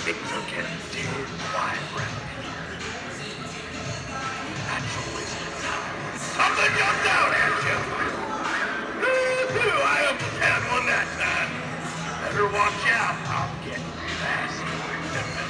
Things are getting dead quiet around here. That's a waste of time. Something jumped out at you! I almost had one that time. Better watch out. I'll get nasty with them.